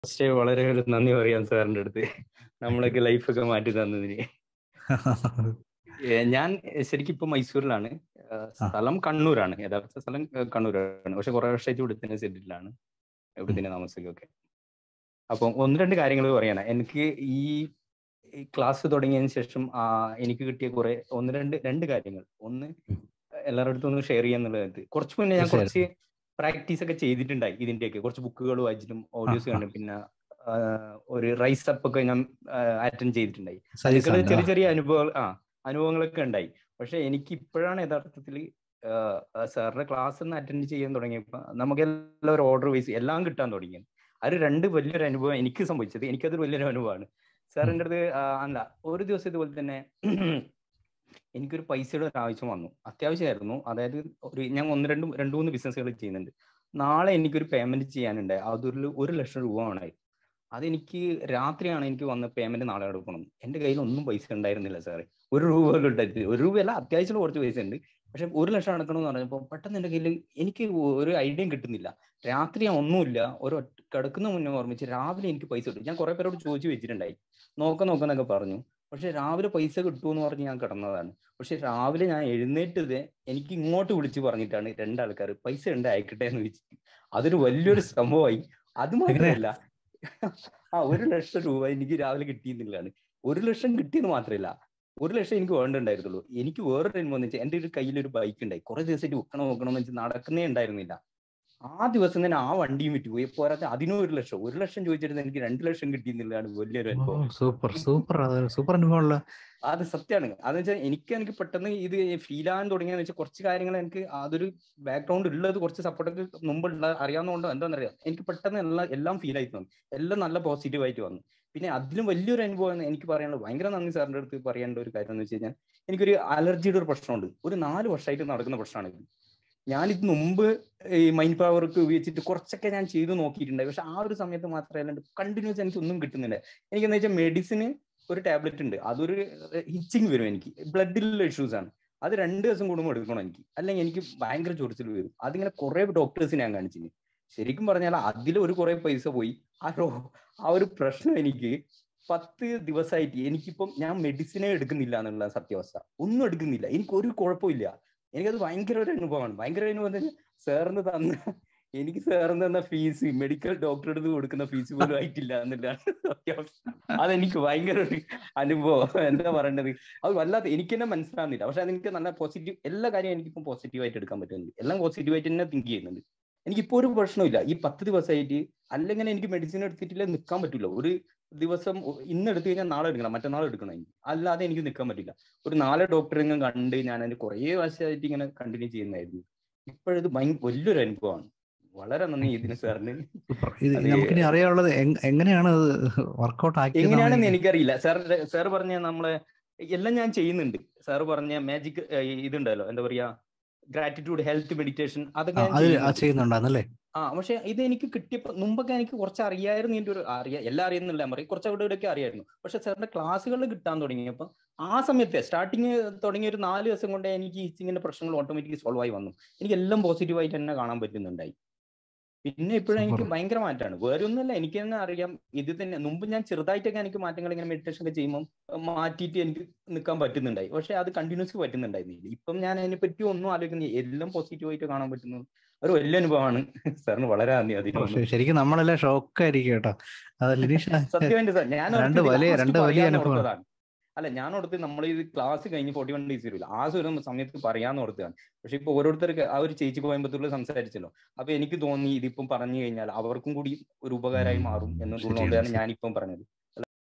First വളരെ ഒരു നന്ദി പറയാം സാറിന്റെ അടുത്ത്, നമ്മളൊക്കെ ലൈഫൊക്കെ മാറ്റി തന്നതിന്. ഞാൻ ശരിക്കും ഇപ്പൊ മൈസൂരിലാണ്. സ്ഥലം കണ്ണൂരാണ്, യഥാർത്ഥ സ്ഥലം കണ്ണൂരാണ്. പക്ഷെ കുറെ വർഷമായിട്ട് ഇവിടെ തന്നെ സെറ്റിലാണ്, ഇവിടെ തന്നെ താമസിക്കൊക്കെ. അപ്പം ഒന്ന് രണ്ട് കാര്യങ്ങൾ പറയാനാ. എനിക്ക് ഈ ക്ലാസ് തുടങ്ങിയതിന് ശേഷം എനിക്ക് കിട്ടിയ കുറെ രണ്ട് കാര്യങ്ങൾ. ഒന്ന്, എല്ലാവരുടെ അടുത്തും ഒന്ന് ഷെയർ ചെയ്യാന്നുള്ളത്. കുറച്ച് മുന്നേ ഞാൻ കുറച്ച് പ്രാക്ടീസ് ഒക്കെ ചെയ്തിട്ടുണ്ടായി ഇതിന്റെയൊക്കെ. കുറച്ച് ബുക്കുകൾ വായിച്ചിട്ടും ഓഡിയോസ് കണ്ടും പിന്നെ ഒരു റൈസ് അപ്പ് ഒക്കെ ഞാൻ അറ്റൻഡ് ചെയ്തിട്ടുണ്ടായി. അതൊക്കെ ചെറിയ ചെറിയ അനുഭവങ്ങളൊക്കെ ഉണ്ടായി. പക്ഷെ എനിക്ക് ഇപ്പോഴാണ് യഥാർത്ഥത്തിൽ സാറിന്റെ ക്ലാസ് ഒന്ന് അറ്റൻഡ് ചെയ്യാൻ തുടങ്ങിയപ്പോൾ നമുക്കെല്ലാം ഒരു ഓർഡർ വൈസ് എല്ലാം കിട്ടാൻ തുടങ്ങിയത്. അത് വലിയൊരു അനുഭവം എനിക്ക് സംഭവിച്ചത്. എനിക്കതൊരു വലിയൊരു അനുഭവമാണ്. സാറിൻ്റെ അടുത്ത് അല്ല, ഒരു ദിവസം ഇതുപോലെ തന്നെ എനിക്കൊരു പൈസയുടെ ഒരു ആവശ്യം വന്നു, അത്യാവശ്യമായിരുന്നു. അതായത് ഞാൻ രണ്ട് മൂന്ന് ബിസിനസ്സുകൾ ചെയ്യുന്നുണ്ട്. നാളെ എനിക്കൊരു പേയ്മെന്റ് ചെയ്യാനുണ്ട്, അതൊരു 1,00,000 രൂപ വേണമായി. അതെനിക്ക് രാത്രിയാണ് എനിക്ക് വന്ന പേയ്മെന്റ് നാളെ എടുക്കണം. എൻ്റെ കയ്യിൽ ഒന്നും പൈസ ഉണ്ടായിരുന്നില്ല സാറേ, 1 രൂപ പോലും ഉണ്ടായിട്ട്. 1 രൂപയല്ല, അത്യാവശ്യം കുറച്ച് പൈസ ഉണ്ട്. പക്ഷെ 1,00,000 അടക്കണമെന്ന് പറഞ്ഞപ്പോൾ പെട്ടെന്ന് എൻ്റെ കയ്യിൽ എനിക്ക് ഒരു ഐഡിയയും കിട്ടുന്നില്ല. രാത്രി ഞാൻ ഒന്നുമില്ല, കിടക്കുന്ന മുന്നേ ഓർമ്മിച്ച് രാവിലെ എനിക്ക് പൈസ കിട്ടും. ഞാൻ കുറെ പേരോട് ചോദിച്ചു വെച്ചിട്ടുണ്ടായി, നോക്കുന്നൊക്കെ പറഞ്ഞു. പക്ഷെ രാവിലെ പൈസ കിട്ടുമെന്ന് പറഞ്ഞ് ഞാൻ കിടന്നതാണ്. പക്ഷെ രാവിലെ ഞാൻ എഴുന്നേറ്റത് എനിക്ക് ഇങ്ങോട്ട് വിളിച്ച് പറഞ്ഞിട്ടാണ് 2 ആൾക്കാർ പൈസ ഉണ്ട് അയക്കട്ടെ എന്ന് വെച്ചിട്ട്. അതൊരു വലിയൊരു സംഭവമായി. അത് മാത്രമല്ല, 1,00,000 രൂപ എനിക്ക് രാവിലെ കിട്ടിയെന്നുള്ളതാണ്. 1,00,000 കിട്ടിയെന്ന് മാത്രമല്ല, 1,00,000 എനിക്ക് വേണ്ടുണ്ടായിരുന്നുള്ളൂ. എനിക്ക് വേറൊരു അനുഭവം എന്ന് വെച്ചാൽ, എൻ്റെ ഒരു കയ്യിലൊരു ബൈക്ക് ഉണ്ടായി. കുറെ ദിവസമായിട്ട് വെക്കണം എന്ന് വെച്ചാൽ നടക്കുന്നേ ഉണ്ടായിരുന്നില്ല. ആ ദിവസം തന്നെ ആ വണ്ടിയും വിറ്റുപോയി. പോരാതെ അതിനും 1,00,000 ചോദിച്ചിരുന്നത് എനിക്ക് 2,00,000 കിട്ടിയെന്നുള്ളതാണ് വലിയൊരു അനുഭവം. സൂപ്പർ അനുഭവമുള്ള. അത് സത്യമാണ്. അതെന്ന് വെച്ചാൽ എനിക്ക് പെട്ടെന്ന് ഇത് ഫീൽ ആകാൻ തുടങ്ങിയെന്ന് വെച്ചാൽ കുറച്ച് കാര്യങ്ങൾ എനിക്ക് അതൊരു ബാക്ക്ഗ്രൗണ്ട് ഉള്ളത്, കുറച്ച് സപ്പോർട്ടൊക്കെ മുമ്പുള്ള അറിയാവുന്നതുകൊണ്ടോ എന്താണെന്നറിയാം, എനിക്ക് പെട്ടെന്ന് എല്ലാം ഫീൽ ആയി തോന്നി. എല്ലാം നല്ല പോസിറ്റീവായിട്ട് വന്നു. പിന്നെ അതിലും വലിയൊരു അനുഭവം എനിക്ക് പറയാനുള്ളത്, ഭയങ്കര നന്ദി സാറിൻ്റെ അടുത്ത് പറയേണ്ട ഒരു കാര്യം എന്ന് വെച്ച് കഴിഞ്ഞാൽ, എനിക്കൊരു അലർജിയുടെ ഒരു പ്രശ്നമുണ്ട്. ഒരു 4 വർഷമായിട്ട് നടക്കുന്ന പ്രശ്നമാണ് ഇത്. ഞാനിത് മുമ്പ് ഈ മൈൻഡ് പവർക്ക് ഉപയോഗിച്ചിട്ട് കുറച്ചൊക്കെ ഞാൻ ചെയ്തു നോക്കിയിട്ടുണ്ടായി. പക്ഷെ ആ ഒരു സമയത്ത് മാത്രമേ, അല്ലാണ്ട് കണ്ടിന്യൂസ് എനിക്ക് ഒന്നും കിട്ടുന്നില്ല. എനിക്കെന്ന് വെച്ചാൽ മെഡിസിന് ഒരു ടാബ്ലറ്റ് ഉണ്ട്, അതൊരു ഹിച്ചിങ് വരും. എനിക്ക് ബ്ലഡിലുള്ള ഇഷ്യൂസ് ആണ്. അത് 2 ദിവസം കൂടുമ്പോൾ എടുക്കണം എനിക്ക്, അല്ലെങ്കിൽ എനിക്ക് ഭയങ്കര ചൊറിച്ചിൽ വരും. അതിങ്ങനെ കുറെ ഡോക്ടേഴ്സിനെ ഞാൻ കാണിച്ചിന്. ശരിക്കും പറഞ്ഞാൽ അതിൽ കുറെ പൈസ പോയി. ആ ഒരു പ്രശ്നം എനിക്ക് 10 ദിവസമായിട്ട് എനിക്കിപ്പം ഞാൻ മെഡിസിനെ എടുക്കുന്നില്ല എന്നുള്ള സത്യാവസ്ഥ. ഒന്നും എടുക്കുന്നില്ല, എനിക്ക് ഒരു കുഴപ്പമില്ല. എനിക്കത് ഭയങ്കര ഒരു അനുഭവമാണ്. ഭയങ്കര അനുഭവം എനിക്ക് സാറിന് തന്ന ഫീസ് മെഡിക്കൽ ഡോക്ടറുടെ അടുത്ത് കൊടുക്കുന്ന ഫീസ് പോലും ആയിട്ടില്ല എന്നുള്ളതാണ് സത്യാവസ്ഥ. അതെനിക്ക് ഭയങ്കര ഒരു അനുഭവം. എന്താ പറയേണ്ടത്, അത് വല്ലാത്ത എനിക്ക് തന്നെ മനസ്സിലാവുന്നില്ല. പക്ഷെ അതെനിക്ക് നല്ല പോസിറ്റീവ്, എല്ലാ കാര്യവും എനിക്കിപ്പം പോസിറ്റീവായിട്ട് എടുക്കാൻ പറ്റുന്നുണ്ട്. എല്ലാം പോസിറ്റീവായിട്ട് തന്നെ തിങ്ക് ചെയ്യുന്നുണ്ട്. എനിക്കിപ്പോ ഒരു പ്രശ്നമില്ല. ഈ 10 ദിവസമായിട്ട് അല്ലെങ്കിൽ എനിക്ക് മെഡിസിൻ എടുത്തിട്ടില്ല നിൽക്കാൻ പറ്റില്ല. ഒരു ദിവസം ഇന്ന് എടുത്തു കഴിഞ്ഞാൽ നാളെ എടുക്കണം, മറ്റന്നാൾ എടുക്കണം. എനിക്ക് അല്ലാതെ എനിക്ക് നിൽക്കാൻ പറ്റില്ല. ഒരു 4 ഡോക്ടറെയും കണ്ട് ഞാൻ അതിന് കുറേ വർഷമായിട്ട് ഇങ്ങനെ കണ്ടിന്യൂ ചെയ്യുന്നതായിരുന്നു. ഇപ്പോഴത് വലിയൊരു അനുഭവമാണ്. വളരെ നന്ദി ഇതിന് സാറിന്. നമുക്കിനി അറിയാനുള്ളത് എങ്ങനെയാണ് വർക്ക്ഔട്ട് ആക്കിയത് എങ്ങനെയാണെന്ന് എനിക്കറിയില്ല. സാർ പറഞ്ഞ നമ്മളെ എല്ലാം ഞാൻ ചെയ്യുന്നുണ്ട്. സാർ പറഞ്ഞ മാജിക് ഇതുണ്ടല്ലോ, എന്താ പറയാ, ഗ്രാറ്റിറ്റ്യൂഡ്, ഹെൽത്ത്, മെഡിറ്റേഷൻ, അതൊക്കെ ചെയ്യുന്നുണ്ടായിരുന്നല്ലേ? പക്ഷെ ഇത് എനിക്ക് കിട്ടിയപ്പോ മുമ്പൊക്കെ എനിക്ക് കുറച്ച് അറിയായിരുന്നു. എല്ലാം അറിയുന്നില്ല പറയും, കുറച്ച് ഇവിടെയൊക്കെ അറിയായിരുന്നു. പക്ഷെ സാറിന്റെ ക്ലാസ്സുകളിൽ കിട്ടാൻ തുടങ്ങിയപ്പോൾ ആ സമയത്ത് സ്റ്റാർട്ടിങ് തുടങ്ങിയ ഒരു 4 ദിവസം കൊണ്ട് എനിക്ക് ഈച്ചിങ്ങിന്റെ പ്രശ്നങ്ങൾ ഓട്ടോമാറ്റിക്കലി സോൾവ് ആയി വന്നു. എനിക്ക് എല്ലാം പോസിറ്റീവായിട്ട് തന്നെ കാണാൻ പറ്റുന്നുണ്ടായി. പിന്നെ ഇപ്പോഴും എനിക്ക് ഭയങ്കര മാറ്റമാണ്. വേറെ ഒന്നുമല്ല, എനിക്ക് തന്നെ അറിയാം. ഇത് തന്നെ മുമ്പ് ഞാൻ ചെറുതായിട്ടൊക്കെ എനിക്ക് മാറ്റങ്ങൾ ഇങ്ങനെ മെഡിറ്റേഷൻ ഒക്കെ ചെയ്യുമ്പോൾ മാറ്റിയിട്ട് എനിക്ക് നിൽക്കാൻ പറ്റുന്നുണ്ടായി. പക്ഷെ അത് കണ്ടിന്യൂസ് പറ്റുന്നുണ്ടായിരുന്നില്ല. ഇപ്പം ഞാൻ അതിനെപ്പറ്റി ഒന്നും ആലോചിക്കുന്നില്ല, എല്ലാം പോസിറ്റീവായിട്ട് കാണാൻ പറ്റുന്നു. ഒരു വലിയ അനുഭവമാണ്. സാറിന് വളരെ നന്ദി. അതിന് ശരിക്കും നമ്മളെല്ലാം ഷോക്കായിരിക്കും കേട്ടോ. സത്യമായിട്ട് സാർ, ഞാൻ ഓർത്തതാണ്. അല്ല, ഞാൻ ഓർത്ത് നമ്മൾ ഈ ക്ലാസ് കഴിഞ്ഞ് 41 days വരില്ല, ആ ഒരു സമയത്ത് പറയാന്ന് ഓർത്താണ്. പക്ഷെ ഇപ്പൊ ഓരോരുത്തർക്ക് ആ ഒരു ചേച്ചി കോയമ്പത്തൂരിൽ സംസാരിച്ചല്ലോ, അപ്പൊ എനിക്ക് തോന്നി ഇതിപ്പം പറഞ്ഞു കഴിഞ്ഞാൽ അവർക്കും കൂടി ഒരു ഉപകാരമായി മാറും എന്നുള്ളതുകൊണ്ടാണ് ഞാനിപ്പം പറഞ്ഞത്.